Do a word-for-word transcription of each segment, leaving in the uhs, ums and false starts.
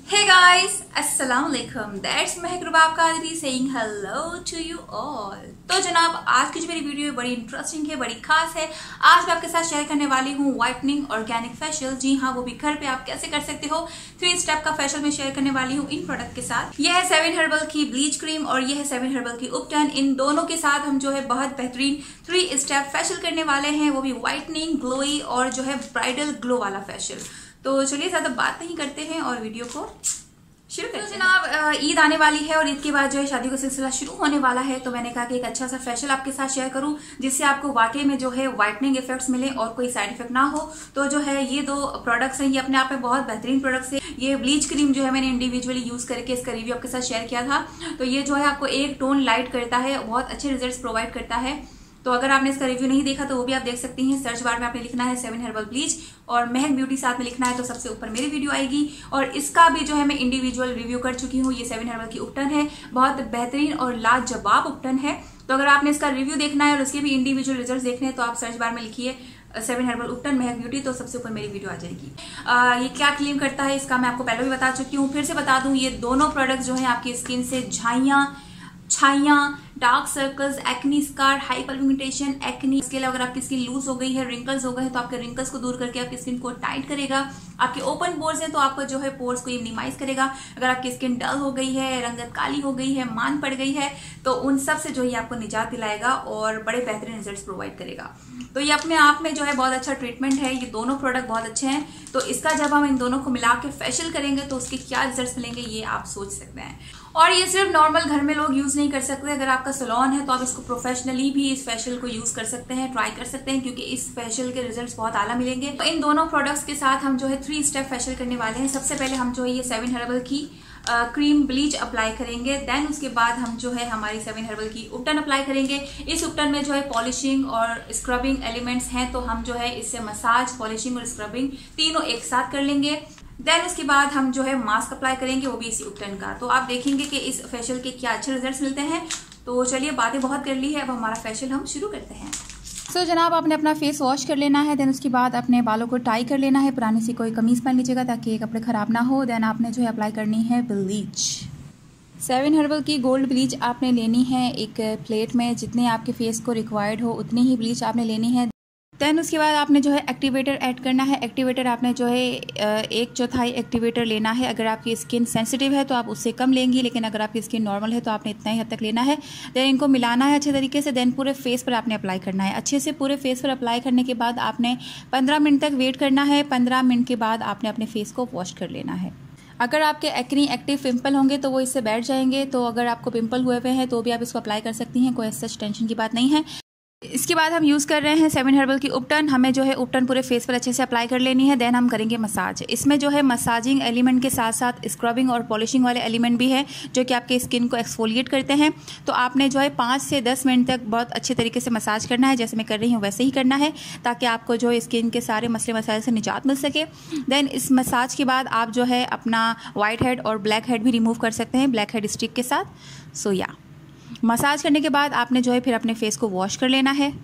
Hey guys, अस्सलाम वालेकुम। That's Mehak Rubab Qadri saying hello to you all. तो जनाब, आज की जो मेरी वीडियो है बड़ी इंटरेस्टिंग है, बड़ी खास है। आज मैं आपके साथ शेयर करने वाली हूँ व्हाइटनिंग ऑर्गेनिक फेशियल। जी हाँ, वो भी घर पे आप कैसे कर सकते हो। थ्री स्टेप का फेशियल मैं शेयर करने वाली हूँ इन प्रोडक्ट के साथ। यह है सेवन हर्बल की ब्लीच क्रीम और यह है सेवन हर्बल की उपटन। इन दोनों के साथ हम जो है बहुत बेहतरीन थ्री स्टेप फेशियल करने वाले हैं, वो भी व्हाइटनिंग, ग्लोई और जो है ब्राइडल ग्लो वाला फेशियल। तो चलिए ज्यादा बात नहीं करते हैं और वीडियो को शुरू करते हैं। तो जनाब, ईद आने वाली है और ईद के बाद जो है शादी का सिलसिला शुरू होने वाला है, तो मैंने कहा कि एक अच्छा सा फेशियल आपके साथ शेयर करूं जिससे आपको वाकई में जो है व्हाइटनिंग इफेक्ट्स मिले और कोई साइड इफेक्ट ना हो। तो जो है ये दो प्रोडक्ट्स हैं, ये अपने आप में बहुत बेहतरीन प्रोडक्ट्स है। ये ब्लीच क्रीम जो है मैंने इंडिविजुअली यूज करके इसका रिव्यू आपके साथ शेयर किया था। तो ये जो है आपको एक टोन लाइट करता है, बहुत अच्छे रिजल्ट प्रोवाइड करता है। तो अगर आपने इसका रिव्यू नहीं देखा तो वो भी आप देख सकती हैं। सर्च बार में आपने लिखना है सेवन हर्बल ब्लीच और महक ब्यूटी साथ में लिखना है तो सबसे ऊपर मेरी वीडियो आएगी। और इसका भी जो है मैं इंडिविजुअल रिव्यू कर चुकी हूँ। ये सेवन हर्बल की उपटन है, बहुत बेहतरीन और लाजवाब उपटन है। तो अगर आपने इसका रिव्यू देखना है और उसके भी इंडिविजुअल रिजल्ट देखने हैं तो आप सर्च बार में लिखिए सेवन हर्बल उपटन महक ब्यूटी, तो सबसे ऊपर मेरी वीडियो आ जाएगी। आ, ये क्या क्लेम करता है इसका मैं आपको पहले भी बता चुकी हूँ, फिर से बता दूं। ये दोनों प्रोडक्ट जो है आपकी स्किन से झाइयां, छाइयां, dark circles, acne scar, hyper pigmentation, acne, इसके अलावा अगर आपकी स्किन लूज हो गई है, रिंकल्स हो गए हैं तो आपके रिंकल्स को दूर करके आपकी स्किन को टाइट करेगा। आपके ओपन पोर्स हैं तो आपको जो है पोर्स को मिनिमाइज करेगा। अगर आपकी स्किन डल हो गई है, रंगत काली हो गई है, मान पड़ गई है, तो उन सब से जो है आपको निजात दिलाएगा और बड़े बेहतरीन रिजल्ट्स प्रोवाइड करेगा। तो ये अपने आप में जो है बहुत अच्छा ट्रीटमेंट है। ये दोनों प्रोडक्ट बहुत अच्छे हैं। तो इसका जब हम इन दोनों को मिला के फेशियल करेंगे तो उसके क्या रिजल्ट्स मिलेंगे ये आप सोच सकते हैं। और ये सिर्फ नॉर्मल घर में लोग यूज नहीं कर सकते। अगर आपका सैलून है तो आप इसको प्रोफेशनली भी इस फेशियल को यूज कर सकते हैं, ट्राई कर सकते हैं, क्योंकि इस फेशियल के रिजल्ट्स बहुत आला मिलेंगे। तो इन दोनों प्रोडक्ट्स के साथ हम जो है थ्री स्टेप फेशियल करने वाले हैं। सबसे पहले हम जो है ये सेवन हर्बल की क्रीम ब्लीच अप्लाई करेंगे। देन उसके बाद हम जो है हमारी सेवन हर्बल की उपटन अप्लाई करेंगे। इस उपटन में जो है पॉलिशिंग और स्क्रबिंग एलिमेंट्स हैं, तो हम जो है इससे मसाज, पॉलिशिंग और स्क्रबिंग तीनों एक साथ कर लेंगे। देन उसके बाद हम जो है मास्क अप्लाई करेंगे, वो भी इसी उपटन का। तो आप देखेंगे कि इस फेशियल के क्या अच्छे रिजल्ट्स मिलते हैं। तो चलिए, बातें बहुत कर ली है, अब हमारा फेशियल हम शुरू करते हैं। सो so, जनाब, आपने अपना फेस वॉश कर लेना है। देन उसके बाद अपने बालों को टाई कर लेना है। पुरानी सी कोई कमीज पहन लीजिएगा ताकि ये कपड़े खराब ना हो। देन आपने जो है अप्लाई करनी है ब्लीच। सेवन हर्बल की गोल्ड ब्लीच आपने लेनी है एक प्लेट में। जितने आपके फेस को रिक्वायर्ड हो उतनी ही ब्लीच आपने लेनी है। देन उसके बाद आपने जो है एक्टिवेटर ऐड करना है। एक्टिवेटर आपने जो है एक चौथाई एक्टिवेटर लेना है। अगर आपकी स्किन सेंसिटिव है तो आप उससे कम लेंगी, लेकिन अगर आपकी स्किन नॉर्मल है तो आपने इतना ही हद तक लेना है। देन इनको मिलाना है अच्छे तरीके से। देन पूरे फेस पर आपने अप्लाई करना है। अच्छे से पूरे फेस पर अप्लाई करने के बाद आपने पंद्रह मिनट तक वेट करना है। पंद्रह मिनट के बाद आपने अपने फेस को वॉश कर लेना है। अगर आपके एक्नी एक्टिव पिंपल होंगे तो वो इससे बैठ जाएंगे। तो अगर आपको पिंपल हुए हुए हैं तो भी आप इसको अप्लाई कर सकती हैं, कोई सच टेंशन की बात नहीं है। इसके बाद हम यूज़ कर रहे हैं सेवन हर्बल की उपटन। हमें जो है उपटन पूरे फेस पर अच्छे से अप्लाई कर लेनी है। देन हम करेंगे मसाज। इसमें जो है मसाजिंग एलिमेंट के साथ साथ स्क्रबिंग और पॉलिशिंग वाले एलिमेंट भी है जो कि आपके स्किन को एक्सफोलिएट करते हैं। तो आपने जो है पाँच से दस मिनट तक बहुत अच्छे तरीके से मसाज करना है। जैसे मैं कर रही हूँ वैसे ही करना है ताकि आपको जो है स्किन के सारे मसले मसाइल से निजात मिल सके। देन इस मसाज के बाद आप जो है अपना वाइट हेड और ब्लैक हेड भी रिमूव कर सकते हैं ब्लैक हेड स्टिक के साथ। सो या मसाज करने के बाद आपने जो है फिर अपने फेस को वॉश कर लेना है।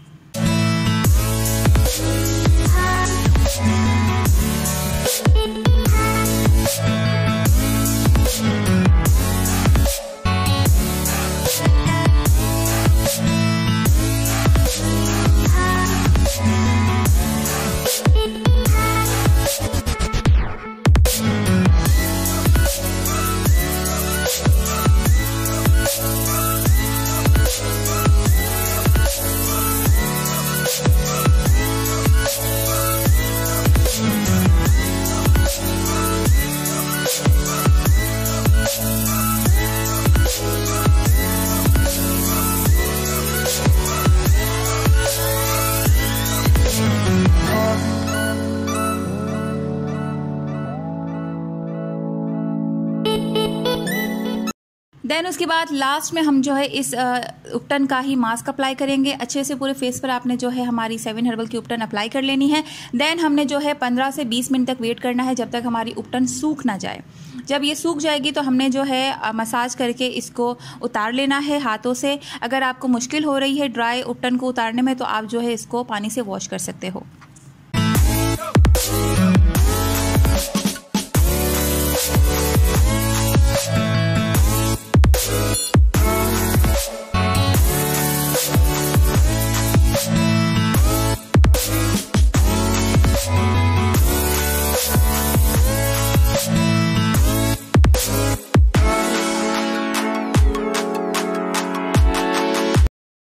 देन उसके बाद लास्ट में हम जो है इस उपटन का ही मास्क अप्लाई करेंगे। अच्छे से पूरे फेस पर आपने जो है हमारी सेवन हर्बल की उपटन अप्लाई कर लेनी है। देन हमने जो है पंद्रह से बीस मिनट तक वेट करना है जब तक हमारी उपटन सूख ना जाए। जब ये सूख जाएगी तो हमने जो है मसाज करके इसको उतार लेना है हाथों से। अगर आपको मुश्किल हो रही है ड्राई उपटन को उतारने में तो आप जो है इसको पानी से वॉश कर सकते हो।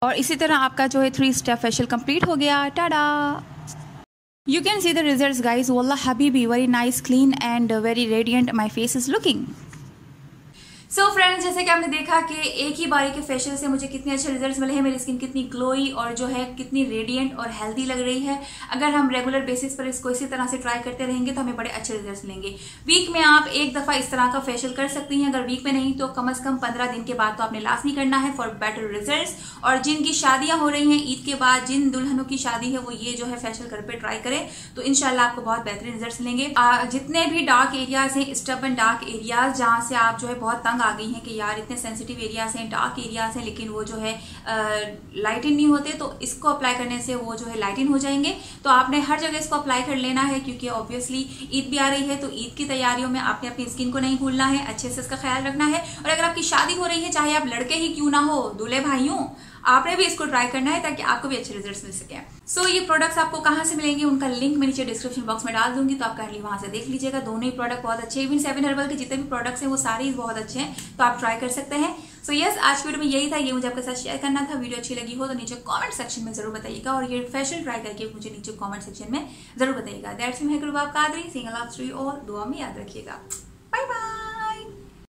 और इसी तरह आपका जो है थ्री स्टेप फेशियल कंप्लीट हो गया। Tada! You can see the results guys. Wallah habibi, very nice, clean and very radiant my face is looking. So so friends, जैसे कि आपने देखा कि एक ही बारी के फेशियल से मुझे कितने अच्छे रिजल्ट्स मिले हैं, मेरी स्किन कितनी ग्लोई और जो है कितनी रेडिएंट और हेल्दी लग रही है। अगर हम रेगुलर बेसिस पर इसको इसी तरह से ट्राई करते रहेंगे तो हमें बड़े अच्छे रिजल्ट्स मिलेंगे। वीक में आप एक दफा इस तरह का फेशियल कर सकती हैं, अगर वीक में नहीं तो कम से कम पंद्रह दिन के बाद तो आपने लास्ट नहीं करना है फॉर बेटर रिजल्ट्स। और जिनकी शादियां हो रही हैं ईद के बाद, जिन दुल्हनों की शादी है वो ये जो है फेशियल घर पे ट्राई करें तो इंशाल्लाह आपको बहुत बेहतरीन रिजल्ट्स मिलेंगे। आ, जितने भी डार्क एरियाज हैं, स्टबन डार्क एरियाज जहां से आप जो है बहुत तंग आ गई हैं कि यार इतने सेंसिटिव एरियाज हैं, डार्क एरियाज हैं, लेकिन वो जो है लाइटन नहीं होते, तो इसको अप्लाई करने से वो जो है लाइटन हो जाएंगे। तो आपने हर जगह इसको अप्लाई कर लेना है क्योंकि ऑब्वियसली ईद भी आ रही है, तो ईद की तैयारियों में आपने अपनी स्किन को नहीं भूलना है, अच्छे से इसका ख्याल रखना है। और अगर आपकी शादी हो रही है, चाहे आप लड़के ही क्यों ना हो, दूल्हे भाइयों, आपने भी इसको ट्राई करना है ताकि आपको भी अच्छे रिजल्ट्स मिल सके। सो so, ये प्रोडक्ट्स आपको कहाँ से मिलेंगे, उनका लिंक मैं नीचे डिस्क्रिप्शन बॉक्स में डाल दूंगी, तो आप काइंडली वहां से देख लीजिएगा। दोनों ही प्रोडक्ट बहुत अच्छे हैं, इवन सेवन हर्बल के जितने भी प्रोडक्ट्स हैं वो सारे ही बहुत अच्छे हैं, तो आप ट्राई कर सकते हैं। सो so, यस yes, आज की वीडियो में यही था, ये मुझे आपके साथ शेयर करना था। वीडियो अच्छी लगी हो तो नीचे कमेंट सेक्शन में जरूर बताइएगा और ये फेशियल ट्राई करके मुझे नीचे कमेंट सेक्शन में जरूर बताइएगा। That's me, Mehak Rubab Qadri, sending a love to you all. दुआ में याद रखिएगा। Bye bye.